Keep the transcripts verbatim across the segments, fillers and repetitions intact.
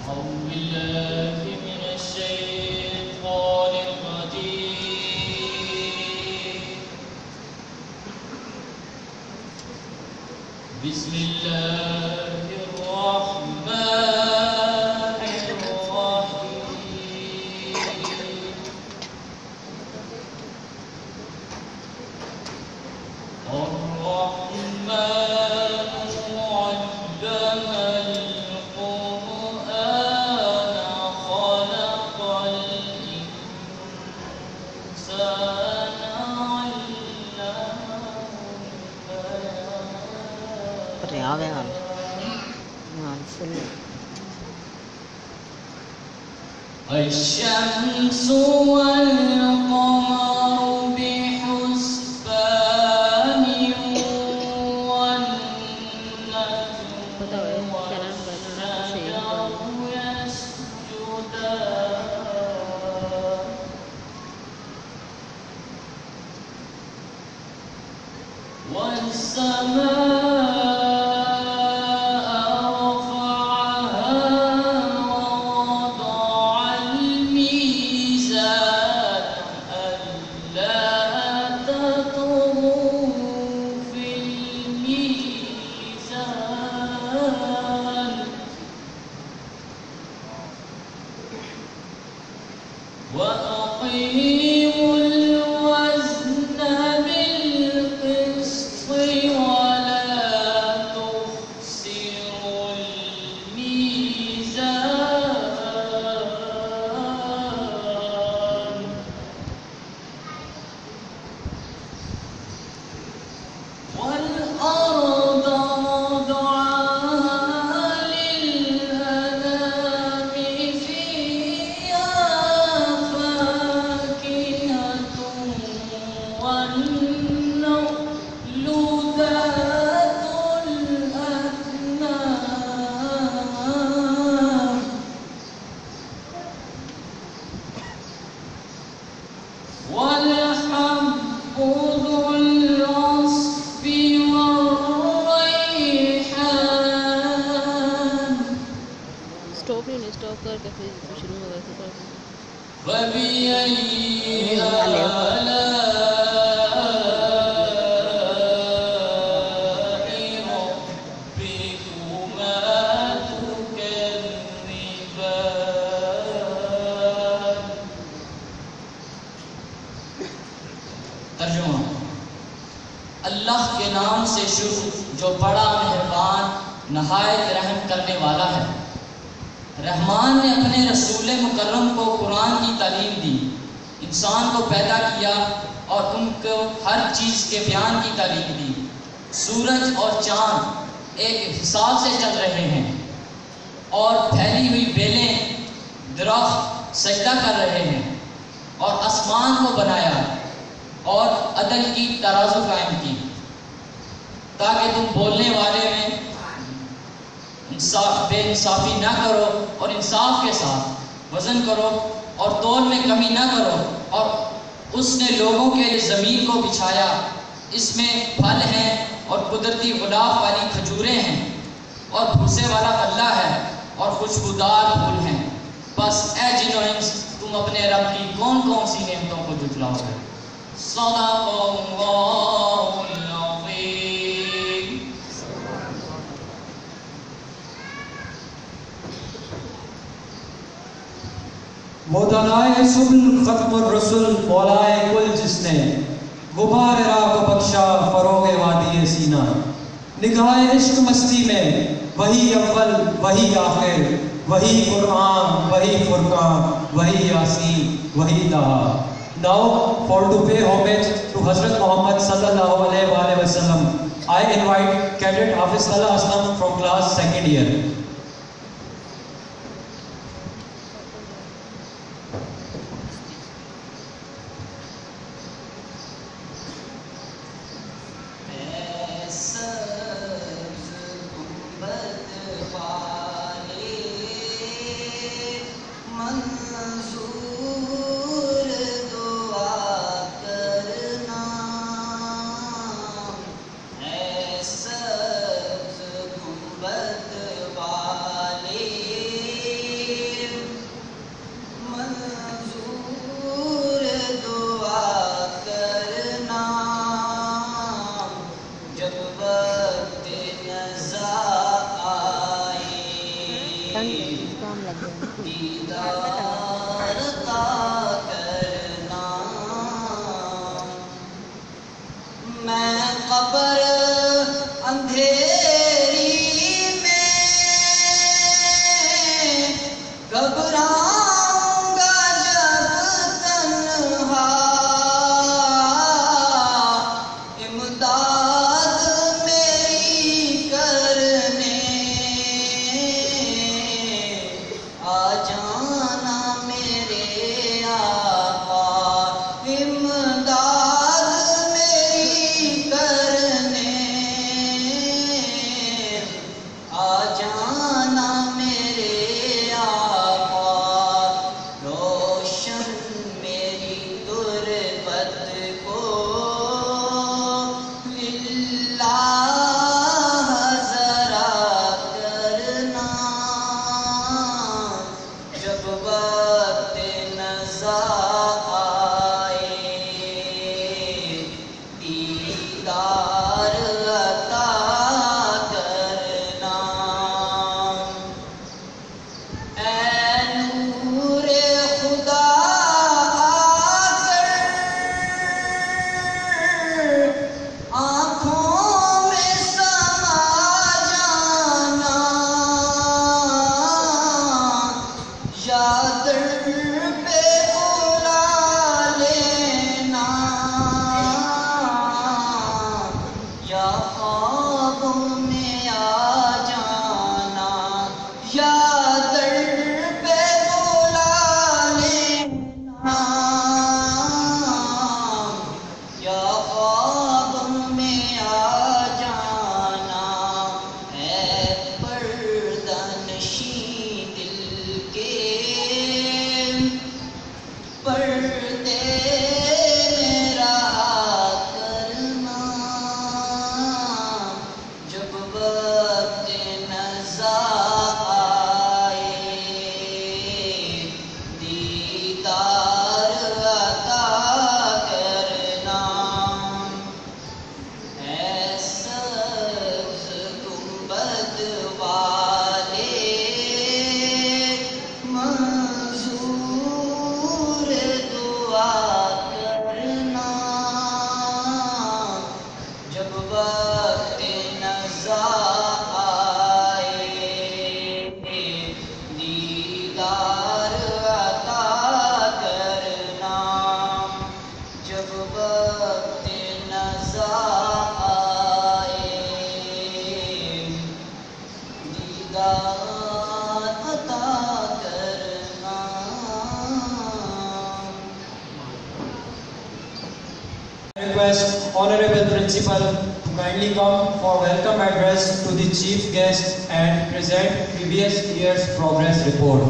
بسم الله الرحمن الشمس والقمر بحسبان والنجم والشجر يسجدان والسماء وأقيموا الوزن بالقسط ولا تخسروا الميزان والأرض وضعها للأنام فيها والنخل ذات الأكمام والحب ذو العصف والريحان स्टॉप नहीं स्टॉप करके फिर शुरू होगा तो فبأي آلاء ربكما تكذبان. ترجمہ: اللہ کے نام سے شروع جو بڑا مہربان نہایت رحم کرنے والا ہے. رحمان نے اپنے رسول مکرم کو قرآن کی تعلیم دی، انسان کو پیدا کیا اور ان کو ہر چیز کے بیان کی تعلیم دی. سورج اور چاند ایک حساب سے چل رہے ہیں اور پھیلی ہوئی بیلیں درخت سجدہ کر رہے ہیں، اور آسمان کو بنایا اور عدل کی ترازو قائم کی تاکہ تم بولنے والے میں انصاف بے انصافی نہ کرو اور انصاف کے ساتھ وزن کرو اور تول میں کمی نہ کرو. اور اس نے لوگوں کے لیے زمین کو بچھایا، اس میں پھل ہیں اور قدرتی غلاف والی کھجوریں ہیں اور بھوسے والا غلہ ہے اور خوشبودار پھول ہیں. بس اے جن و انس، تم اپنے رب کی کون کون سی نعمتوں کو جھٹلاؤ گے. صدق اللہ العظیم. مدنائے سبل ختم الرسل مولائے کل جس نے غبار راہ کو بخشا فروغ وادی سینہ. نگاہ عشق مستی میں وہی اول وہی آخر، وہی قرآن وہی فرقان وہی یاسین وہی Duha. Now for to pay homage to Hazrat Muhammad sallallahu alaihi wa sallam, I invite Cadet Hafiz Khala Aslam from class second year. بد دیدار عطا کرنا، میں قبر اندھیری میں گھبراؤں گا جب تنہا، امداد میری کرنے آ جانا میرے آقا، امداد میری کرنے آ جانا میرے آقا، روشن میری تربت کو للہ ذرا کرنا، جب وقت نزا آئے دیدار عطا کرنا، اے نور خدا آ کر آنکھوں میں سما جانا، یا در پہ بلا لینا، یا خوابوں میں آ جانا، یا در پہ بلا لینا، یا خواب میں آ جانا، اے پردہ نشین دل کے پردے میں رہا کرنا، جب وقت نزا آئے دیدار عطا کرنا، اے سبز گنبد والے منظور دعا کرنا، جب وقت نزا آئے دیدار عطا کرنا، جب وقت نزا آئے دیدار عطا کرنا۔ Request Honorable Principal to kindly come for welcome address to the chief guest and present previous year's progress report.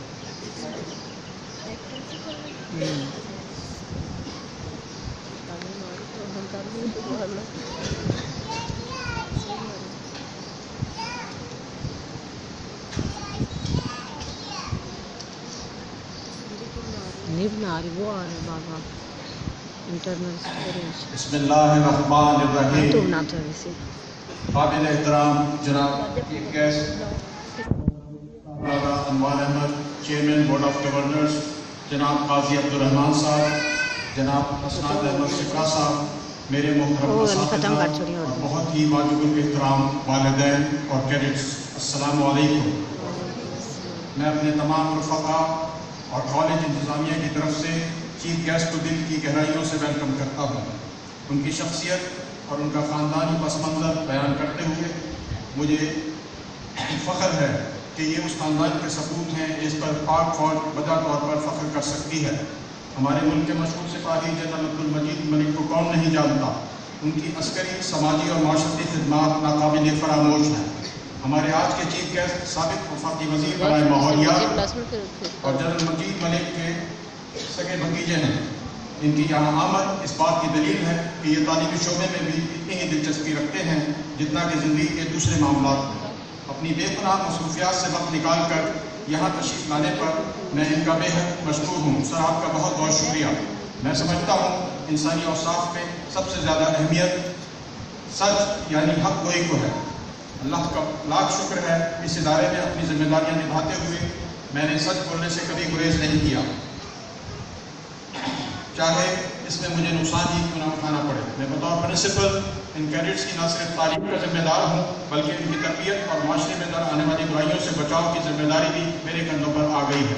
نہیں بنا رہی وہ آ رہے بابا انٹرنل اسٹوریج بسم اللہ الرحمن الرحیم۔ تو بناتے ہیں ویسے قابل احترام جناب chief guest Maulana Anwar Ahmed, chairman board of governors, جناب قاضی عبدالرحمان صاحب، جناب اسناد احمد شفا صاحب، میرے محترم وہ ختم اساتذہ کر چھوڑی اور اور بہت ہی واجب الاحترام والدین اور کیڈٹس، السلام علیکم۔ میں اپنے تمام رفقا اور کالج انتظامیہ کی طرف سے چیف گیسٹ کو دل کی گہرائیوں سے ویلکم کرتا ہوں۔ ان کی شخصیت اور ان کا خاندانی پس منظر بیان کرتے ہوئے مجھے فخر ہے کہ یہ اس خاندان کے ثبوت ہیں جس پر پاک فوج بجا طور پر فخر کر سکتی ہے۔ ہمارے ملک کے مشہور سپاہی جنرل عبدالمجید ملک کو کون نہیں جانتا، ان کی عسکری، سماجی اور معاشرتی خدمات ناقابل فراموش ہیں۔ ہمارے آج کے چیف گیسٹ سابق وفاقی وزیر برائے ماحولیات اور جنرل مجید ملک کے سگے بھتیجے ہیں۔ ان کی یہاں آمد اس بات کی دلیل ہے کہ یہ تعلیمی شعبے میں بھی اتنی ہی دلچسپی رکھتے ہیں جتنا کہ زندگی کے دوسرے معاملات میں۔ اپنی بے پناہ مصروفیات سے وقت نکال کر یہاں تشریف لانے پر میں ان کا بے حد مشکور ہوں۔ سر آپ کا بہت بہت شکریہ۔ میں سمجھتا ہوں انسانی اوصاف میں سب سے زیادہ اہمیت سچ یعنی حق گوئی کو ہے۔ اللہ کا لاکھ شکر ہے اس ادارے میں اپنی ذمہ داریاں نبھاتے ہوئے میں نے سچ بولنے سے کبھی گریز نہیں کیا، چاہے اس میں مجھے نقصان ہی کیوں نہ اٹھانا پڑے۔ میں بطور پرنسپل ان کیڈٹس کی نہ صرف تعلیم کا ذمہ دار ہوں بلکہ ان کی تربیت اور معاشرے میں در آنے والی برائیوں سے بچاؤ کی ذمہ داری بھی میرے کندھوں پر آ گئی ہے۔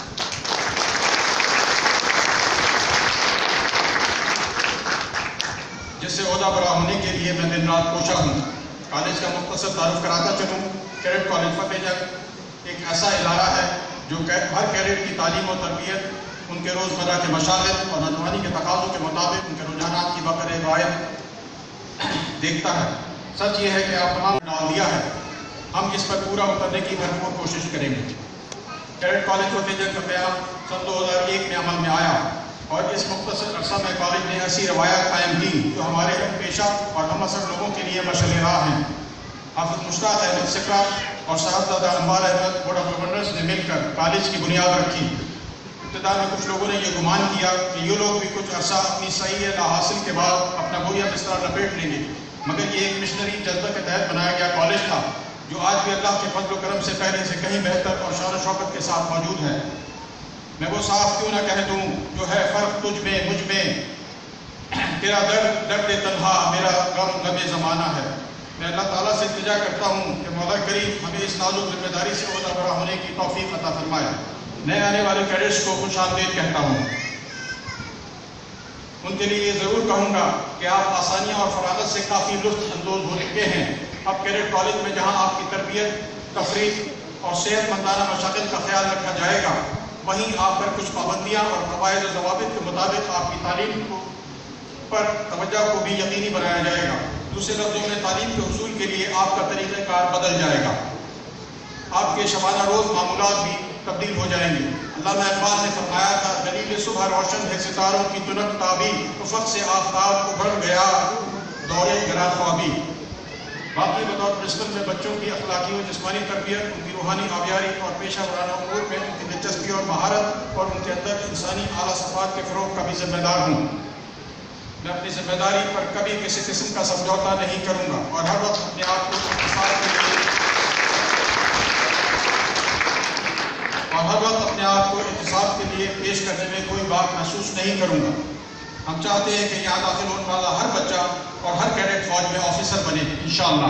جس سے عہدہ برا ہونے کے لیے میں دن رات کوشاں ہوں۔ کالج کا مختصر تعارف کراتا چلوں، کیڈٹ کالج فتح جنگ ایک ایسا ادارہ ہے جو ہر کیڈٹ کی تعلیم و تربیت، ان کے روزمرہ کے مشاغل اور نوجوانی کے تقاضوں کے مطابق ان کے رجحانات کی باقاعدہ رعایت دیکھتا ہے۔ سچ یہ ہے کہ آپ تمام ڈال دیا ہے، ہم اس پر پورا اترنے کی بھرپور کوشش کریں گے۔ کیڈٹ کالج فتح جنگ کا قیام سن دو ہزار ایک میں عمل میں آیا اور اس مختصر عرصہ میں کالج نے ایسی روایات قائم کی جو ہمارے ہم پیشہ اور ہم اثر لوگوں کے لیے مشعل راہ ہیں۔ حافظ مشتاق احمد سکرا اور Sahibzada Anwar Ahmed board of governors نے مل کر کالج کی بنیاد رکھی۔ ابتدا میں کچھ لوگوں نے یہ گمان کیا کہ یہ لوگ بھی کچھ عرصہ اپنی صحیح لا حاصل کے بعد اپنا گویا بستر لپیٹ لیں گے، مگر یہ ایک مشنری جذبہ کے تحت بنایا گیا کالج تھا جو آج بھی اللہ کے فضل و کرم سے پہلے سے کہیں بہتر اور شان و شوکت کے ساتھ موجود ہے۔ میں وہ صاف کیوں نہ کہہ دوں جو ہے فرق تجھ میں مجھ میں، تیرا درد درد تنہا میرا غم غم زمانہ ہے۔ میں اللہ تعالیٰ سے التجا کرتا ہوں کہ مولا کریم ہمیں اس نازک ذمہ داری سے عہدہ برا ہونے کی توفیق عطا فرمائے۔ نئے آنے والے کیڈٹس کو خوش آمدید کہتا ہوں۔ ان کے لیے یہ ضرور کہوں گا کہ آپ آسانیاں اور فراغت سے کافی لطف اندوز ہو چکے ہیں۔ اب کیڈٹ کالج میں جہاں آپ کی تربیت، تفریح اور صحت مندانہ مشاغل کا خیال رکھا جائے گا، وہیں آپ پر کچھ پابندیاں اور قواعد و ضوابط کے مطابق آپ کی تعلیم کو پر توجہ کو بھی یقینی بنایا جائے گا۔ دوسرے لفظوں میں تعلیم کے حصول کے لیے آپ کا طریقہ کار بدل جائے گا، آپ کے شبانہ روز معمولات بھی تبدیل ہو جائیں گے۔ علامہ اقبال نے فرمایا تھا، دلیل صبح روشن ہے ستاروں کی تنک تابی، افق سے آفتاب ابھر گیا دورے گرا خوابی۔ باقی بطور پرنسپل میں بچوں کی اخلاقی و جسمانی تربیت، ان کی روحانی آبیاری اور پیشہ ورانہ امور میں ان کی دلچسپی اور مہارت اور ان کے اندر انسانی اعلیٰ صفات کے فروغ کا بھی ذمہ دار ہوں۔ میں اپنی ذمہ داری پر کبھی کسی قسم کا سمجھوتا نہیں کروں گا اور ہر وقت اپنے آپ کو اختصاص کے لیے اور ہر وقت اپنے آپ کو احتساب کے لیے پیش کرنے میں کوئی بات محسوس نہیں کروں گا۔ ہم چاہتے ہیں کہ یہاں داخل ہونے والا ہر بچہ اور ہر کیڈٹ فوج میں آفیسر بنے انشاءاللہ۔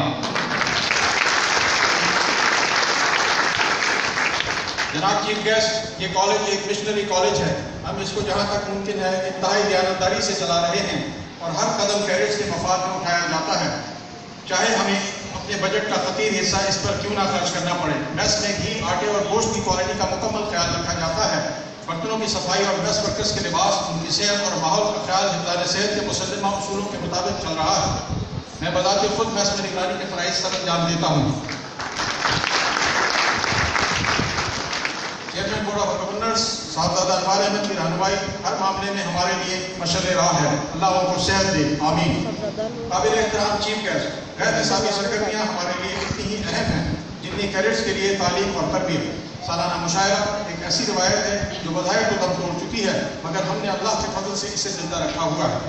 جناب چیف گیسٹ، یہ کالج ایک مشنری کالج ہے۔ ہم اس کو جہاں تک ممکن ہے انتہائی دیانتداری سے چلا رہے ہیں اور ہر قدم کیڈٹس کے مفاد میں اٹھایا جاتا ہے، چاہے ہمیں اپنے بجٹ کا خطیر حصہ اس پر کیوں نہ خرچ کرنا پڑے۔ میس میں گھی، آٹے اور گوشت کی کوالٹی کا مکمل خیال رکھا جاتا ہے۔ برتنوں کی صفائی اور میس ورکرز کے لباس، ان کی صحت اور ماحول کا خیال حفظان صحت کے مسلمہ اصولوں کے مطابق چل رہا ہے۔ میں بذات خود میس میں نگرانی کے فرائض سر انجام دیتا ہوں۔ Chairman board of governors Sahibzada Anwar Ahmed کی رہنمائی ہر معاملے میں ہمارے لیے مشعل راہ ہے۔ اللہ ان کو صحت دے، آمین۔ قابل احترام چیف گیسٹ، غیر نصابی سرگرمیاں ہمارے لیے اتنی ہی اہم ہیں جتنی کیڈٹس کے لیے تعلیم اور تربیت۔ سالانہ مشاعرہ ایک ایسی روایت ہے جو بظاہر تو دم توڑ چکی ہے، مگر ہم نے اللہ کے فضل سے اسے زندہ رکھا ہوا ہے۔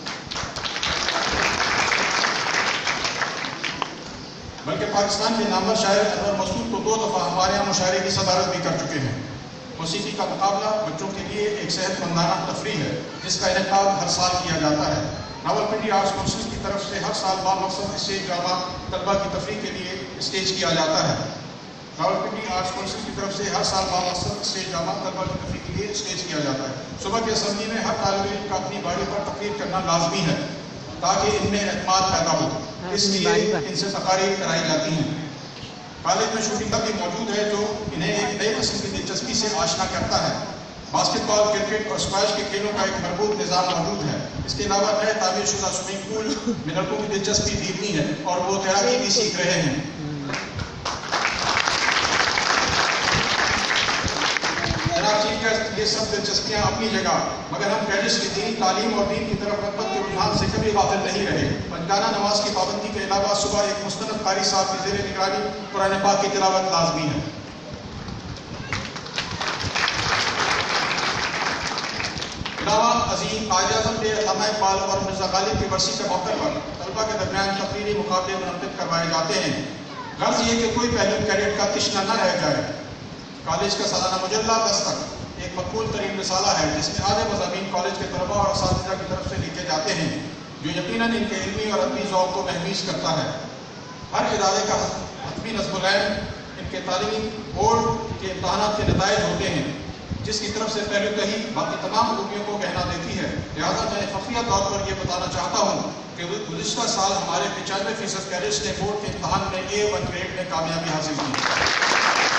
بلکہ پاکستان کے نامور شاعر انور مسعود کو دو دفعہ ہمارے یہاں مشاعرے کی صدارت بھی کر چکے ہیں۔ موسیقی کا مقابلہ بچوں کے لیے ایک صحت مندانہ تفریح ہے جس کا انعقاد ہر سال کیا جاتا ہے۔ راولپنڈی آرٹس کونسل کی طرف سے ہر سال بامقصد اسٹیج ڈرامہ طلبہ کی تفریح کے لیے اسٹیج کیا جاتا ہے۔ راولپنڈی آرٹس کونسل کی طرف سے ہر سال بامقصد اسٹیج ڈرامہ طلبہ کی تفریح کے لیے اسٹیج کیا جاتا ہے۔ صبح کی اسمبلی میں ہر طالب علم کا اپنی باری پر تقریر کرنا لازمی ہے تاکہ ان میں اعتماد پیدا ہو، اس لیے ان سے تقاریر کرائی جاتی ہیں۔ کالج میں شوٹنگ بھی موجود ہے جو انہیں ایک نئے قسم کی دلچسپی سے آشنا کرتا ہے۔ باسکٹ بال، کرکٹ اور اسکواش کے کھیلوں کا ایک مربوط نظام موجود ہے۔ اس کے علاوہ نئے تعمیر شدہ سوئمنگ پول میں لڑکوں کی دلچسپی بھی اتنی ہے اور وہ تیراکی بھی سیکھ رہے ہیں۔ جناب چیف گیسٹ، یہ سب دلچسپیاں اپنی جگہ، مگر ہم کیڈٹس کی دینی تعلیم اور دین کی طرف رغبت کے رجحان سے کبھی غافل نہیں رہے۔ پنجگانہ نماز کی پابندی کے علاوہ صبح ایک مستند قاری صاحب کی زیر نگرانی قرآن پاک کی تلاوت لازمی ہے۔ علاوہ عظیم قائد اعظم کے علامہ اقبال اور مرزا غالب کی برسی کے موقع پر طلبہ کے درمیان تقریری مقابلے منعقد کروائے جاتے ہیں۔ غرض یہ کہ کوئی پہلو کیڈٹ کا تشنہ نہ رہ جائے۔ کالج کا سالانہ مجلہ دستک ایک مقبول ترین رسالہ ہے جس میں آدھے مضامین کالج کے طلباء اور اساتذہ کی طرف سے لکھے جاتے ہیں جو یقیناً ان کے علمی اور ادبی ذوق کو محمیز کرتا ہے. ہر ادارے کا حتمی نصب العین ان کے تعلیمی بورڈ کے امتحانات کے نتائج ہوتے ہیں جس کی طرف سے پہلے کہیں باقی تمام خوبیوں کو گہنا دیتی ہے. لہٰذا میں خفیہ طور پر یہ بتانا چاہتا ہوں کہ گزشتہ سال ہمارے پچانوے فیصد کیڈٹس نے بورڈ کے امتحان میں اے ون گریڈ میں کامیابی حاصل کی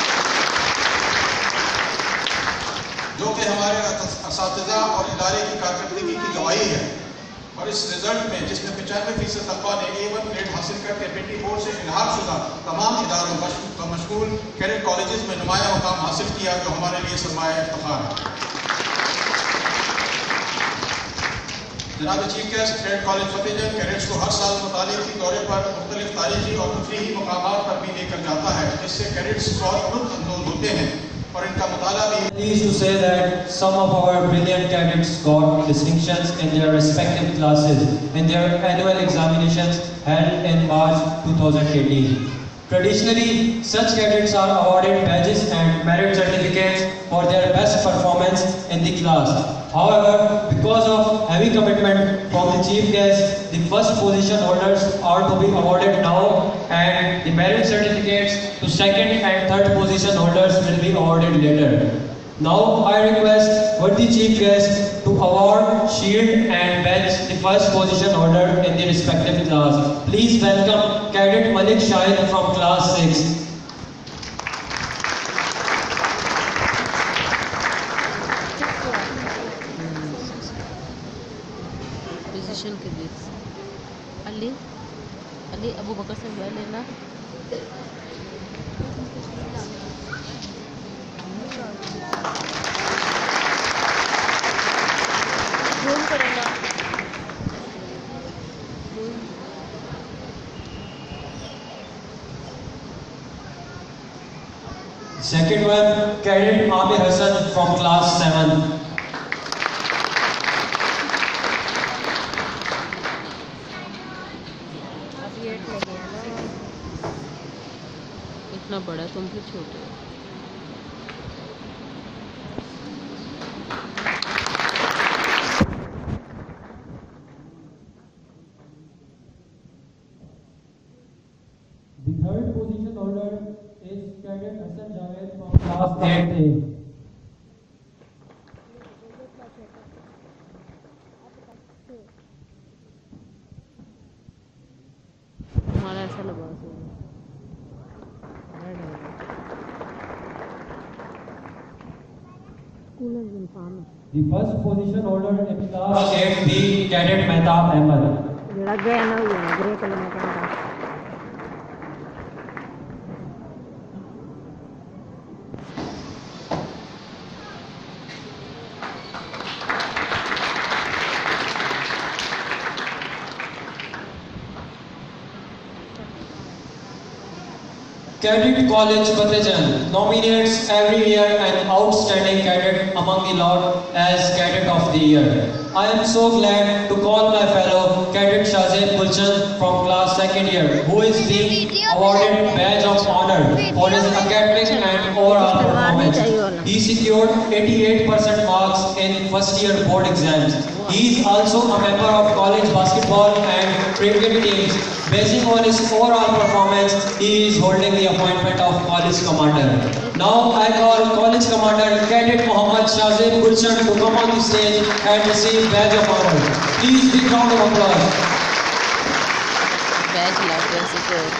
جو کہ ہمارے اساتذہ اور ادارے کی کارکردگی کی گواہی ہے. اور اس رزلٹ میں جس میں پچانوے فیصد طلباء نے اے ون گریڈ حاصل کر کے پنڈی بورڈ سے الحاق شدہ تمام اداروں کا مشغول کیڈٹ کالجز میں نمایاں مقام حاصل کیا جو ہمارے لیے سرمایہ افتخار ہے. جناب chief guest, cadet college Fateh Jang cadets کو ہر سال مطالعے کے دورے پر مختلف تاریخی اور تفریحی مقامات پر بھی لے کر جاتا ہے جس سے کیڈٹس بہت لطف اندوز ہوتے ہیں اور ان کا مطالعہ بھی. Pleased to say that some of our brilliant cadets got distinctions in their respective classes in their annual examinations held in March twenty eighteen. Traditionally, such cadets are awarded badges and merit certificates for their best performance in the class. However, because of heavy commitment from the chief guest, the first position holders are to be awarded now and the merit certificates to second and third position holders will be awarded later. Now I request worthy chief guest to award shield and badge the first position holder in the respective class. Please welcome Cadet Malik Shahid from class six. Position के बीच अली अली अबू बकर से दुआ लेना. Second one, Cadet Amir Hassan from class seven. इतना बड़ा तुम भी छोटे हो. The third position holder is Cadet Hassan Javed from class eight A. हमारा ऐसा लिबास है. The first position holder in class eight B, Cadet Mehtab Ahmed. लग गया ना ये ग्रे कलर में पहना. Cadet College Fateh Jang nominates every year an outstanding cadet among the lot as Cadet of the Year. I am so glad to call my fellow Cadet Shahzeb Gulshan from class second year, who is being awarded badge of honor for his academic and overall performance. He secured eighty-eight percent marks in first year board exams. He is also a member of college basketball and cricket teams. Basing on his overall performance, he is holding the appointment of college commander. Now I call college commander Cadet Mohammad Shahzeb Gulshan to come on the stage and receive badge of honor. Please big round of applause. Badge like this.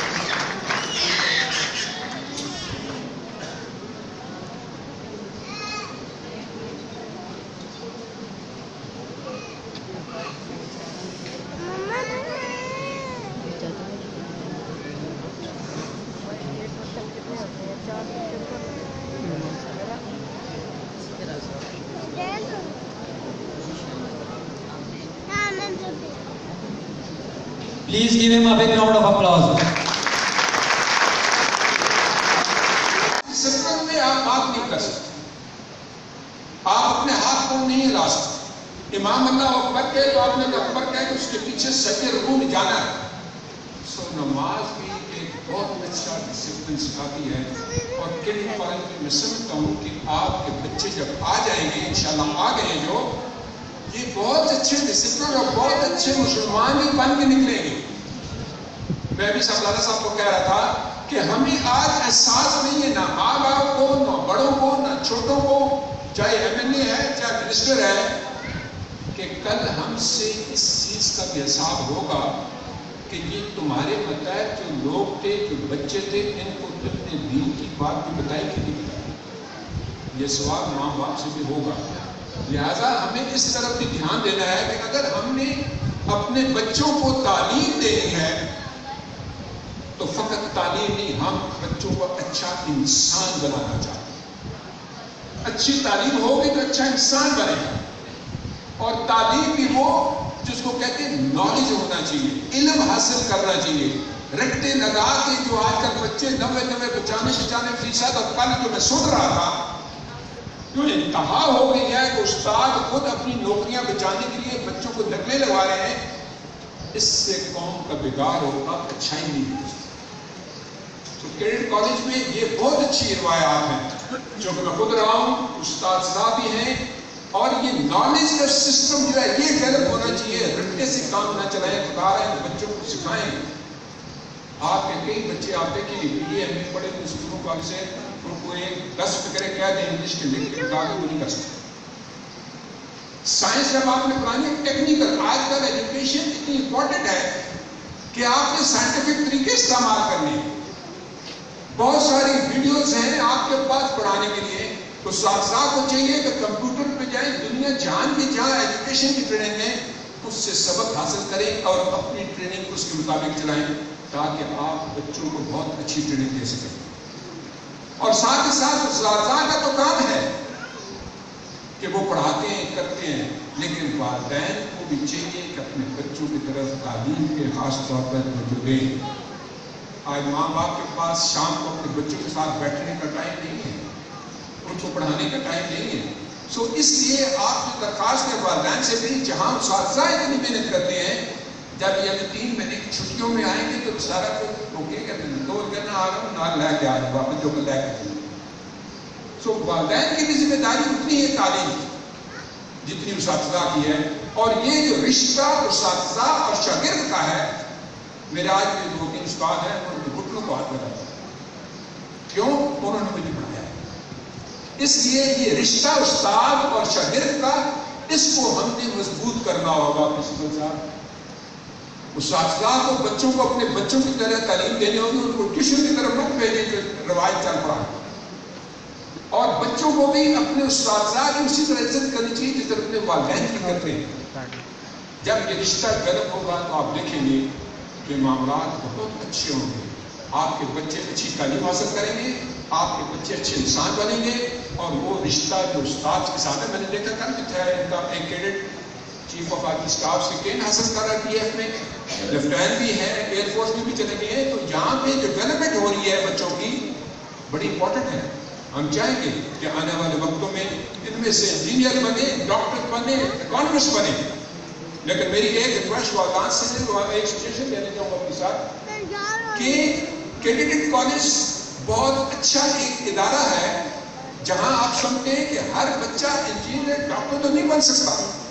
Please give him a big round of applause. System में आप बात नहीं कर सकते, आप अपने हाथ को नहीं हिला सकते. इमाम अल्लाह अकबर कहे तो आपने अकबर कहे कि उसके पीछे सजे रुकू में जाना है. सो नमाज भी एक بہت اچھا ڈسپلن سکھاتی ہے. اور کیڈٹ کالج میں میں سمجھتا ہوں کہ آپ کے بچے جب آ جائیں گے انشاءاللہ آ گئے جو یہ بہت اچھے ڈسپلن اور بہت اچھے مسلمان ہی بن کے نکلیں گے. میں بھی صاحب لالا صاحب کو کہہ رہا تھا کہ ہمیں آج احساس نہیں ہے نہ ماں باپ کو نہ بڑوں کو نہ چھوٹوں کو چاہے ایم ایل اے ہے چاہے منسٹر ہے کہ کل ہم سے اس چیز کا بھی حساب ہوگا کہ یہ تمہارے متحد جو لوگ تھے جو بچے تھے ان کو اپنے دین کی بات بھی بتائی کہ نہیں بتائی. یہ سوال ماں باپ سے بھی ہوگا. لہذا ہمیں اس طرف بھی دھیان دینا ہے کہ اگر ہم نے اپنے بچوں کو تعلیم دینی ہے تو فقط تعلیم نہیں, ہم بچوں کو اچھا انسان بنانا چاہتے ہیں. اچھی تعلیم ہوگی تو اچھا انسان بنے گا. اور تعلیم بھی وہ جس کو کہتے ہیں نالج ہونا چاہیے, علم حاصل کرنا چاہیے. رٹے لگا کے جو آج کل بچے نوے نوے پچانے پچانے فیصد اور کل جو میں سن رہا تھا جو انتہا ہو گئی ہے کہ استاد خود اپنی نوکریاں بچانے کے لیے بچوں کو نقلیں لگا رہے ہیں, اس سے قوم کا بگاڑ ہوگا, اچھائی نہیں ہوگی. تو کیڈٹ کالج میں یہ بہت اچھی روایات ہیں جو کہ میں خود رہا ہوں, استاد صاحب بھی ہیں. اور یہ نالج کا سسٹم جو ہے یہ ڈیولپ ہونا چاہیے. رٹنے سے کام نہ چلائیں, خدا رہے ہیں بچوں کو سکھائیں. آپ کے کئی بچے آتے کہ بی اے ایم اے پڑھے تو اسکولوں کو سے ان کو ایک دس فکرے کہہ دیں انگلش کے لکھ کے بتا دیں وہ نہیں کر سکتے. سائنس جب آپ نے پڑھانی ٹیکنیکل, آج کل ایجوکیشن اتنی امپورٹنٹ ہے کہ آپ نے سائنٹیفک طریقے استعمال کرنے ہیں. بہت ساری ویڈیوز ہیں آپ کے پاس پڑھانے کے لیے. تو اساتذہ کو چاہیے کہ کمپیوٹر پہ جائیں, دنیا جہان کی جہاں ایجوکیشن کی ٹریننگ ہے اس سے سبق حاصل کریں اور اپنی ٹریننگ کو اس کے مطابق چلائیں تاکہ آپ بچوں کو بہت اچھی ٹریننگ دے سکیں. اور ساتھ ہی ساتھ اساتذہ کا تو کام ہے کہ وہ پڑھاتے ہیں کرتے ہیں, لیکن والدین کو بھی چاہیے کہ اپنے بچوں کی طرف تعلیم کے خاص طور پر توجہ دیں. آج ماں باپ کے پاس شام کو اپنے بچوں کے ساتھ بیٹھنے کا ٹائم نہیں ہے, ان کو پڑھانے کا ٹائم نہیں ہے. سو اس لیے آپ کی درخواست ہے والدین سے بھی, جہاں اساتذہ اتنی محنت کرتے ہیں جب یہ تین مہینے کی چھٹیوں میں آئیں گے تو سارا کچھ روکے گا, دو کرنا آ رہا ہوں نہ لے کے آ رہا ہوں واپس جو لے کے. سو والدین کی بھی ذمہ داری اتنی ہے تعلیم کی جتنی اساتذہ کی ہے. اور یہ جو رشتہ اساتذہ اور شاگرد کا ہے, میرے آج کے دو تین استاد ہیں انہوں نے گھٹنوں کو ہاتھ لگایا. کیوں؟ انہوں نے مجھے پڑھایا. اس لیے یہ رشتہ استاد اور شاگرد کا, اس کو ہم نے مضبوط کرنا ہوگا. پرنسپل صاحب اساتذہ کو بچوں کو اپنے بچوں کی طرح تعلیم دینے ہوگی, ان کو ٹیوشن کی طرف مت بھیجیں جو روایت چل پڑا ہے. اور بچوں کو بھی اپنے اساتذہ کی اسی طرح عزت کرنی چاہیے جس طرح اپنے والدین کی کرتے ہیں. جب یہ رشتہ ڈیولپ ہوگا تو آپ دیکھیں گے کہ معاملات بہت اچھے ہوں گے. آپ کے بچے اچھی تعلیم حاصل کریں گے, آپ کے بچے اچھے انسان بنیں گے. اور وہ رشتہ جو استاد کے ساتھ ہے, میں نے دیکھا کل بھی تھا ان کا ایک cadet chief of army staff سے کین حاصل کر رہا ہے پی ایف میں, لیفٹیننٹ بھی ہے, ایئر فورس میں بھی چلے گئے ہیں. تو یہاں پہ جو ڈیولپمنٹ ہو رہی ہے بچوں کی بڑی امپورٹنٹ ہے. ہم چاہیں گے کہ آنے والے وقتوں میں ان میں سے انجینئر بنے, ڈاکٹر بنے, اکانومسٹ بنے. لیکن میری ایک ریکویسٹ والدان سے ایک سچویشن دینے چاہوں گا اپنے ساتھ کہ کیڈٹ کالج بہت اچھا ایک ادارہ ہے جہاں آپ سنتے ہیں کہ ہر بچہ انجینئر ڈاکٹر تو نہیں بن سکتا.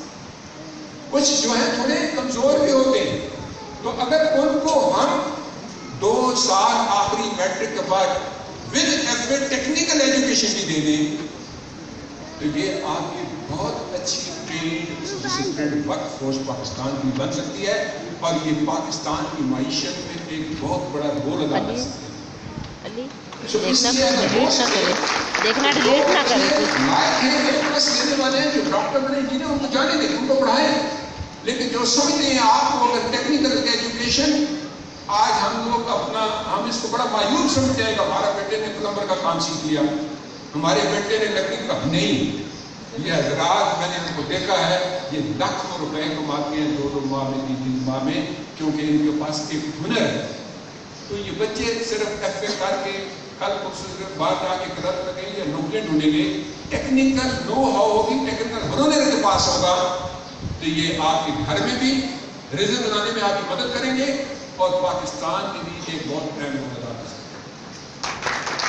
کچھ جو ہے تھوڑے کمزور بھی ہوتے ہیں. تو اگر ان کو ہم دو سال آخری میٹرک کے بعد with F A technical education بھی دے دیں تو یہ آپ کی بہت اچھی ٹرینڈ ورک فورس پاکستان کی بن سکتی ہے اور یہ پاکستان کی معیشت میں ایک بہت بڑا رول ادا کر سکتے ہیں. دیکھنا ڈیلیٹ نہ کرے. دینے والے ہیں جو ڈاکٹر بنے انجینئر ان کو جانے دیں, ان کو پڑھائیں. لیکن جو سمجھتے ہیں آپ کو اگر ٹیکنیکل ایجوکیشن, آج ہم لوگ اپنا ہم اس کو بڑا مایوب سمجھتے ہیں کہ ہمارا بیٹے نے پلمبر کا کام سیکھ لیا, ہمارے بیٹے نے لکڑی کا. نہیں, یہ حضرات میں نے ان کو دیکھا ہے یہ لاکھوں روپے کماتے ہیں دو دو ماہ میں, تین تین ماہ میں, کیونکہ ان کے پاس ایک ہنر ہے. تو یہ بچے صرف ایف اے کر کے کل بات آ کے غلط لگیں یا نوکریاں ڈھونڈیں گے. ٹیکنیکل نو ہاؤ ہوگی, ٹیکنیکل ہنر کے پاس ہوگا تو یہ آپ کے گھر میں بھی رزق بنانے میں آپ کی مدد کریں گے اور پاکستان میں بھی ایک بہت اہم رول ادا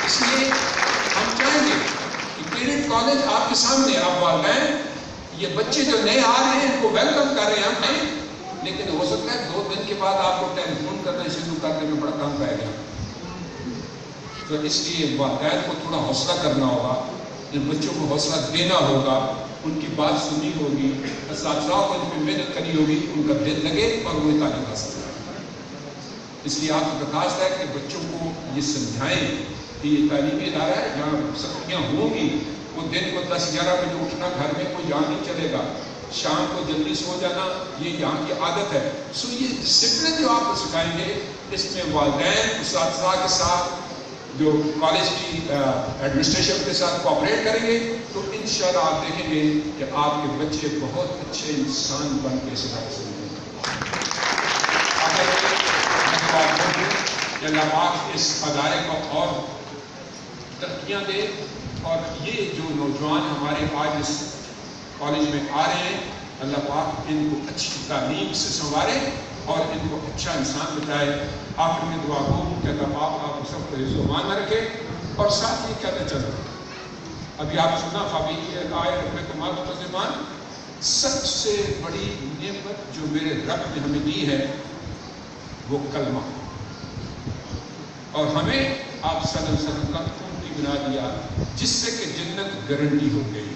اس لیے ہم چاہیں گے کہ کیڈٹ کالج آپ کے سامنے، آپ والدین یہ بچے جو نئے آ رہے ہیں ان کو ویلکم کر رہے ہیں ہم نہیں، لیکن ہو سکتا ہے دو دن کے بعد آپ کو ٹیلی فون کرنا شروع کرنے میں بڑا کام پائے گا. تو اس لیے والدین کو تھوڑا حوصلہ کرنا ہوگا، ان بچوں کو حوصلہ دینا ہوگا، ان کی بات سنی ہوگی، اساتذہ کو ان پہ محنت کرنی ہوگی، ان کا دل لگے اور وہ تعلیم حاصل کریں. اس لیے آپ کی درخواست ہے کہ بچوں کو یہ سمجھائیں کہ یہ تعلیمی ادارہ ہے جہاں سختیاں ہوں گی. وہ دن کو دس گیارہ بجے اٹھنا گھر میں کوئی یہاں نہیں چلے گا، شام کو جلدی سو جانا یہ یہاں کی عادت ہے. سو یہ ڈسپلن جو آپ کو سکھائیں گے اس میں والدین اساتذہ کے ساتھ جو کالج کی ایڈمنسٹریشن کے ساتھ کوآپریٹ کریں گے تو انشاءاللہ آپ دیکھیں گے کہ آپ کے بچے بہت اچھے انسان بن کے سکھائے سکیں گے. اللہ پاک اس ادارے کو اور ترقیاں دے اور یہ جو نوجوان ہمارے آج اس کالج میں آ رہے ہیں اللہ پاک ان کو اچھی تعلیم سے سنوارے اور ان کو اچھا انسان بتائے. آخر میں دعا گو کہ اللہ پاک آپ کو سب کو حفظ و امان میں رکھے. اور ساتھ یہ کہتے چلو ابھی آپ سنا فابیل آئے رب کو مال مزمان سب سے بڑی نعمت جو میرے رب نے ہمیں دی ہے وہ کلمہ، اور ہمیں آپ صلی اللہ علیہ وسلم کا قیمتی بنا دیا جس سے کہ جنت گارنٹی ہو گئی.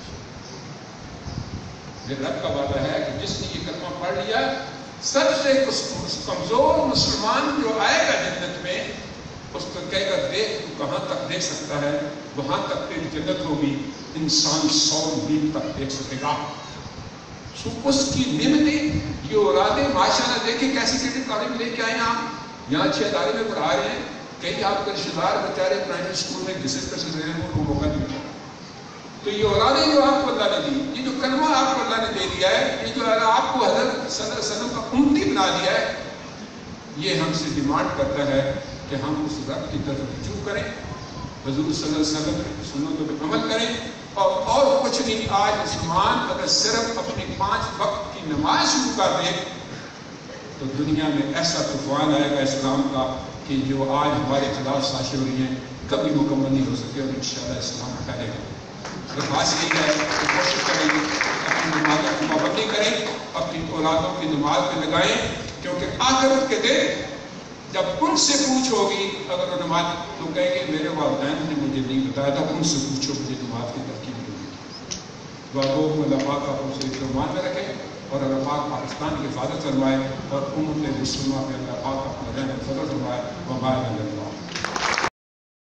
میرے رب کا وعدہ ہے کہ جس نے یہ کلمہ پڑھ لیا سب سے کمزور مسلمان جو آئے گا جنت میں اس کو کہے گا دیکھ تو کہاں تک دیکھ سکتا ہے، وہاں تک تیری جنت ہوگی. انسان سو میل تک دیکھ سکے گا. سو اس کی نعمتیں یہ اولادیں ماشاءاللہ دیکھیں کیسی کیسی تعلیم لے کے آئے ہیں. آپ یہاں اچھے ادارے میں پڑھا رہے ہیں، کئی آپ کے رشتے دار بیچارے پرائمری اسکول میں وزٹ کر سکتے ہیں، ان کو موقع نہیں ملا. تو یہ اولادیں جو آپ کو اللہ نے دی، یہ جو کلمہ آپ کو اللہ نے دے دیا ہے، یہ جو آپ کو حضرت صلی اللہ علیہ وسلم کا امتی بنا دیا ہے، یہ ہم سے ڈیمانڈ کرتا ہے کہ ہم اس رب کی طرف رجوع کریں، حضور صلی اللہ علیہ وسلم کی سنتوں پہ عمل کریں. اور اور کچھ نہیں. آج مسلمان اگر صرف اپنی پانچ وقت کی نماز شروع کر دے تو دنیا میں ایسا طوفان آئے گا اسلام کا کہ جو آج ہمارے خلاف سازشیں ہو رہی ہیں کبھی مکمل نہیں ہو سکے اور انشاءاللہ اسلام پھیلے گا. درخواست کی ہے کہ کوشش کریں اپنی نمازوں کی پابندی کریں، اپنی اولادوں کی نماز پہ لگائیں، کیونکہ آخرت کے دن جب ان سے پوچھ ہوگی اگر وہ نماز تو کہیں گے میرے والدین نے مجھے نہیں بتایا تھا، ان سے پوچھو مجھے نماز کی ترکیب ہوگی. دعا گو اللہ پاک آپ اسے فرمان میں رکھے اور اللہ پاک پاکستان کی حفاظت فرمائے اور امت مسلمہ پہ اللہ پاک اپنا رحم و فضل فرمائے. وبائے اللہ.